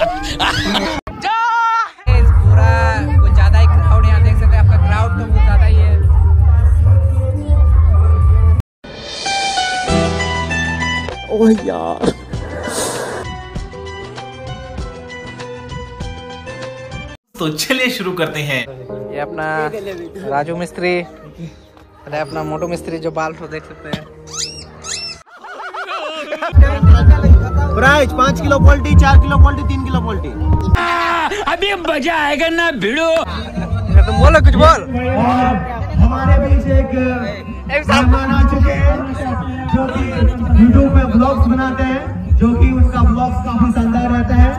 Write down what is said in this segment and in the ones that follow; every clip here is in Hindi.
पूरा कुछ ज्यादा ही क्राउड यहाँ देख सकते हैं, आपका क्राउड तो बहुत ज्यादा ही है। ओह यार, तो चलिए शुरू करते हैं। ये अपना राजू मिस्त्री, अरे अपना मोटू मिस्त्री जो बाल को देख सकते हैं। Price 5 kilo poultry, 4 kilo poultry, 3 kilo poultry. अभी मजा आएगा ना भिड़ो। तुम बोलो, कुछ बोल। हमारे बीच एक मेहमान आ चुके हैं जो कि यूट्यूब पे ब्लॉग्स बनाते हैं, जो कि उनका ब्लॉग्स काफी शानदार रहता है।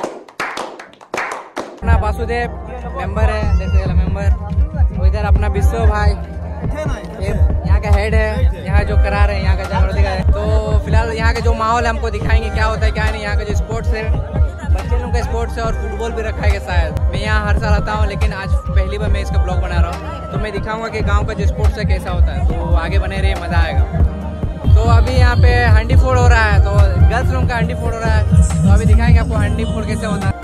अपना वासुदेव मेंबर है, देखते मेंबर। और इधर अपना विश्व भाई यहाँ का हेड है, यहाँ जो करा रहे हैं यहाँ का जागरूकता है। तो फिलहाल यहाँ का जो माहौल है हमको दिखाएंगे क्या होता है क्या नहीं। यहाँ का जो स्पोर्ट्स है, बच्चे लोगों का स्पोर्ट्स है और फुटबॉल भी रखा है शायद। मैं यहाँ हर साल आता हूँ, लेकिन आज पहली बार मैं इसका ब्लॉग बना रहा हूँ। तो मैं दिखाऊंगा कि गाँव का जो स्पोर्ट्स है कैसा होता है। तो आगे बने रहिए, मज़ा आएगा। तो अभी यहाँ पे हंडी फोड़ हो रहा है, तो गर्ल्स लोगों का हंडी फोड़ हो रहा है। तो अभी दिखाएंगे आपको हंडी फोड़ कैसे होता है।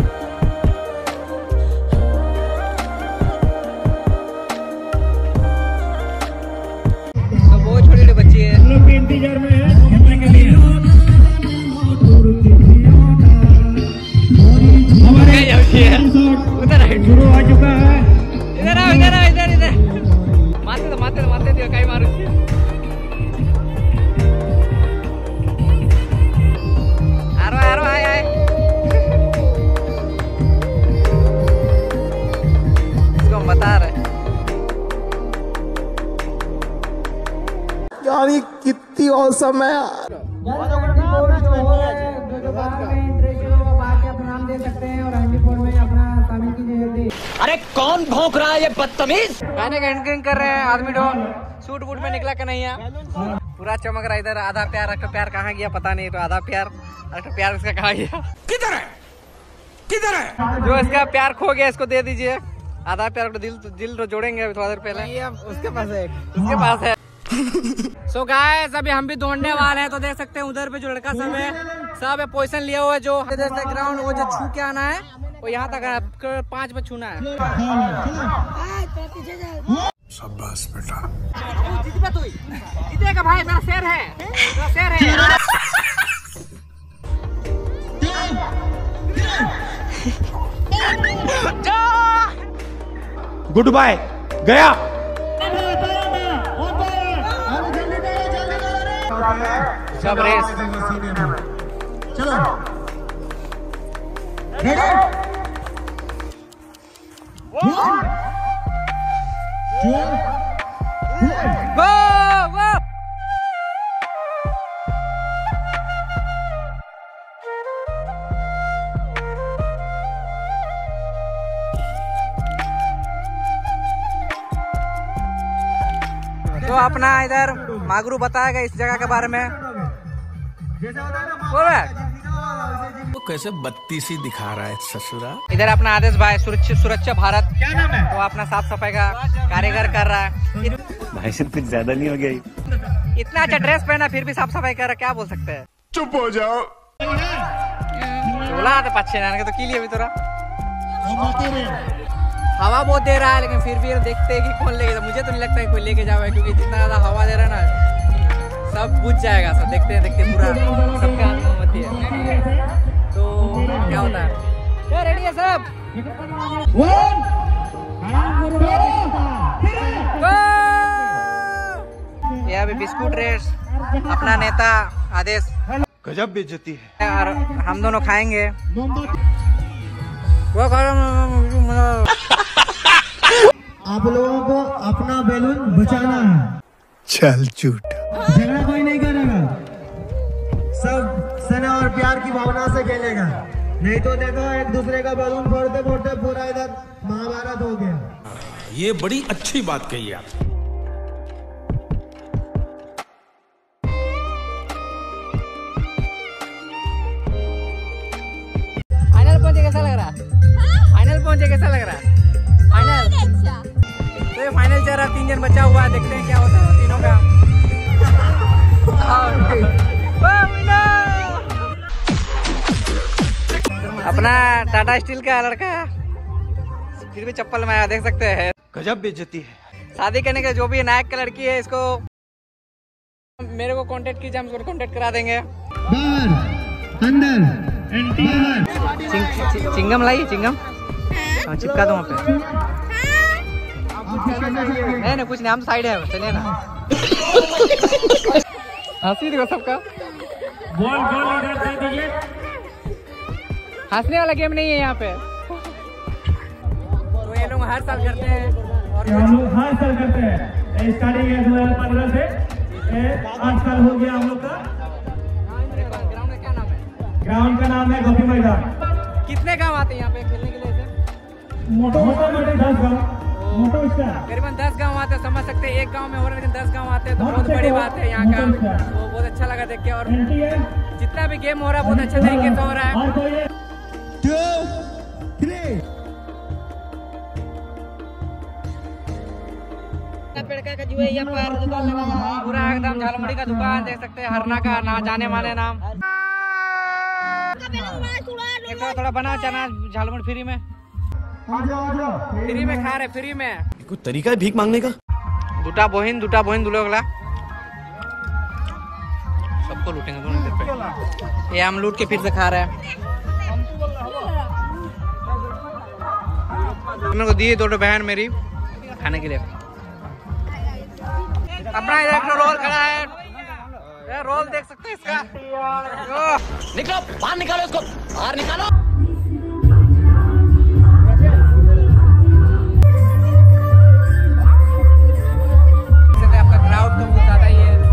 इंतजार में है खेलने के लिए। शुरू हो चुका है। इधर आओ, इधर आओ, इधर इधर मारते दियो कहीं मारो। आरो आए इसको हम बता रहे। यार ये कितनी औसम है यार। अरे कौन भौंक रहा है ये बदतमीज। गाने का एंकरिंग कर रहे हैं आदमी। सूट बूट में निकला का नहीं है, पूरा चमक रहा है। इधर आधा प्यार, अक्टर प्यार कहाँ गया पता नहीं। तो आधा प्यार, अक्टर प्यार इसका कहाँ गया? किधर है, किधर है? जो इसका प्यार खो गया इसको दे दीजिए। आधा प्यार को दिल तो जोड़ेंगे अभी थोड़ा देर पहले। उसके पास है। सो गाइस, अभी हम भी दौड़ने वाले हैं। तो देख सकते हैं उधर पे जो लड़का सब है, सब है पोजीशन लिया हुआ है। जो ग्राउंड वो जो छू के आना है वो यहाँ तक 5 पे छूना है। शाबाश बेटा। जीतेगा भाई, मेरा शेर है, मेरा शेर है। गुड बाय, गया। सब रेस चलो तो अपना इधर मागरू बताएगा इस जगह के बारे में। वो कैसे बत्तीसी दिखा रहा है ससुरा। इधर अपना आदेश भाई सुरक्षा भारत, क्या नाम है, वो अपना साफ सफाई का कारीगर कर रहा है। भाई साहब कुछ ज्यादा नहीं हो गया? इतना अच्छा ड्रेस पहना फिर भी साफ सफाई कर रहा है, क्या बोल सकते हैं। चुप हो जाओ। बोला तो पच्छे नान के तो की लिए अभी थोड़ा हवा बहुत दे रहा है, लेकिन फिर भी देखते हैं कि कौन लेके। मुझे तो नहीं लगता है कोई लेके जाएगा, क्योंकि जितना ज्यादा हवा दे रहा है ना, सब बुझ जाएगा। सब देखते पूरा सबका अनुमति है। तो क्या होता है, क्या रेडी है सब? ये अभी बिस्कुट रेस, अपना नेता आदेश। गजब बेइज्जती है। और हम दोनों खाएंगे। आप लोगों को अपना बैलून बचाना है। चल झूठ। झगड़ा कोई नहीं करेगा, सब स्नेह और प्यार की भावना से खेलेगा। नहीं तो देखो एक दूसरे का बैलून फोड़ते फोड़ते पूरा इधर महाभारत हो गया। ये बड़ी अच्छी बात कही आप। फाइनल पहुंचे कैसा लग रहा है? फाइनल पहुंचे कैसा लग रहा है? फाइनल तो ये फाइनल चल रहा है, 3 जन बचा हुआ है। देखते हैं क्या होता है तीनों का। टाटा स्टील का लड़का फिर भी चप्पल में आया, देख सकते हैं। गजब बेइज्जती है। शादी करने के जो भी नायक का लड़की है, इसको मेरे को कांटेक्ट कीजिए, हम उसको कांटेक्ट करा देंगे। बाहर अंदर बाहर। चिंगम लाई, चिंगम चिपका दो वहाँ पे। नहीं कुछ नहीं, हम साइड है, चलिए ना। हंसी देखो सबका। हंसने वाला गेम नहीं है यहाँ पे। तो ये लोग हर साल करते हैं और हम लोग हर साल करते हैं। स्टार्टिंग है 2015 से 8 साल हो गया हम लोग का। ग्राउंड का क्या नाम है? ग्राउंड का नाम है गोपी मैदान। कितने गांव आते हैं यहाँ पे खेलने के लिए? मोटे 10 गाँव, करीबन 10 गांव आते हैं, समझ सकते हैं। एक गांव में हो रहा है लेकिन 10 गांव आते हैं, तो बहुत बड़ी बात है यहाँ का। तो बहुत अच्छा लगा देख के, और जितना भी गेम हो रहा है बहुत अच्छे तरीके से हो रहा है। 2, 3 पेड़का का जो है यहाँ पर दुकान लगा हुआ है, पूरा एकदम झालमुड़ी का दुकान देख सकते हैं। हरना का ना जाने माने नाम। थोड़ा बना चना झालमुड़ी फ्री में, फ्री में खा रहे, फ्री में। कुछ तरीका है भीख मांगने का। दूटा बहिन दुलोगला सबको लूटेंगे दोनों देर पे। ये हम लूट के फिर से खा रहे हैं। मेरे को दिए 2 बहन मेरी खाने के लिए। अपना एक रोल खड़ा है, ये रोल देख सकते हैं इसका। निकलो बाहर, निकालो इसको बाहर, निकालो। आपका क्राउड तो बहुत ज्यादा ही है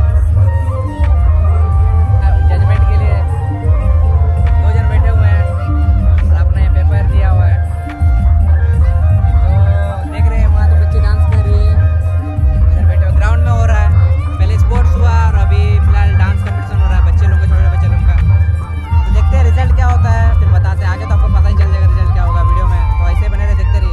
जजमेंट के लिए। 2 जन बैठे हुए हैं और अपना ये पेपर दिया हुआ है। तो देख रहे हैं वहाँ तो बच्चे डांस कर रही है, इधर बैठे हुए। ग्राउंड में हो रहा है, पहले स्पोर्ट्स हुआ और अभी फिलहाल डांस कंपटीशन हो रहा है बच्चे लोग का, छोटे बच्चे लोग का। तो देखते हैं रिजल्ट क्या होता है, फिर बताते हैं। आगे तो आपको पता ही चल जाएगा रिजल्ट क्या होगा वीडियो में। तो ऐसे बने रहे, देखते रहिए।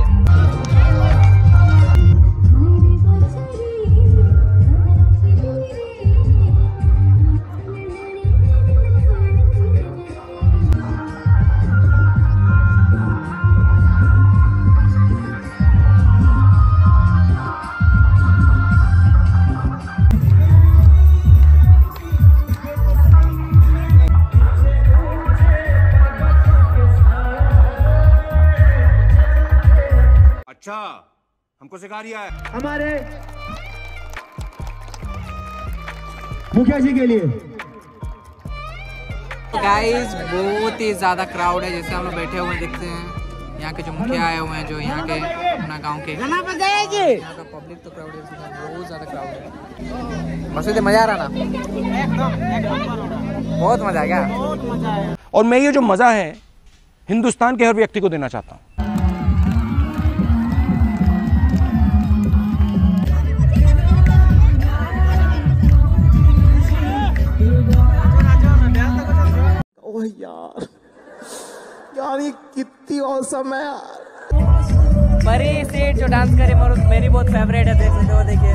अच्छा हमको सिखा रिया है। हमारे मुखिया जी के लिए। गाइस बहुत ही ज्यादा क्राउड है, जैसे हम लोग बैठे हुए देखते हैं। यहाँ के जो मुखिया आए हुए हैं, जो यहाँ के अपना गांव के, यहाँ का पब्लिक तो क्राउड है, बहुत ज्यादा क्राउड है। मस्त मजा आ रहा ना, बहुत मजा आ गया। और मैं ये जो मजा है हिंदुस्तान के हर व्यक्ति को देना चाहता हूँ। ओह यार ये कितनी औसम है यार। बड़ी सीट जो डांस करे मेरी बहुत फेवरेट है, देख सकते हो। देखिए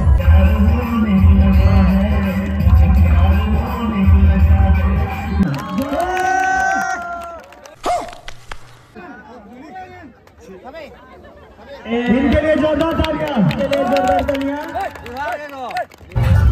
इनके लिए जोरदार तालियां।